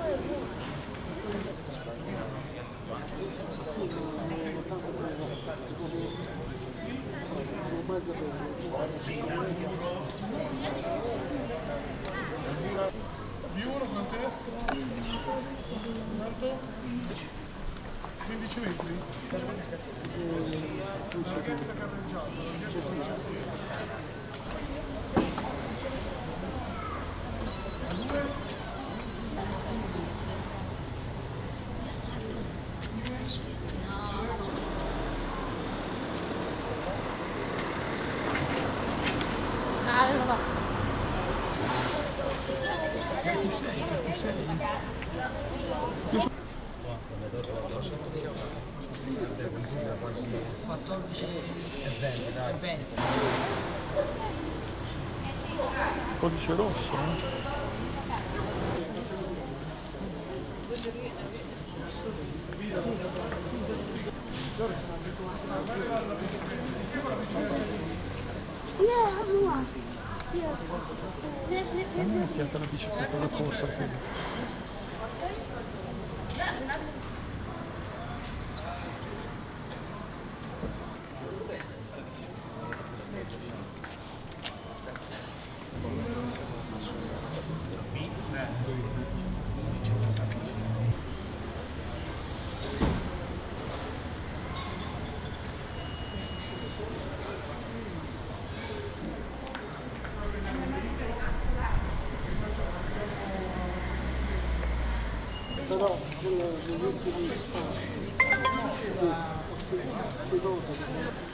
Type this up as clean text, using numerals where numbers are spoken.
Di uno quant'è? Quanto? 15 metri? Ragazza carreggiata. Che sei? Io sono... 14 e 20, dai. 20. Codice rosso, eh? A me mi piace la bicicletta da corsa qui. Però quello degli ultimi spazi si nota.